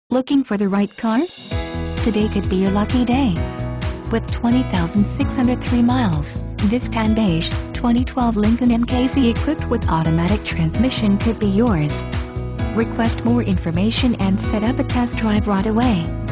Looking for the right car? Today could be your lucky day. With 20,603 miles, this tan beige, 2012 Lincoln MKZ equipped with automatic transmission could be yours. Request more information and set up a test drive right away.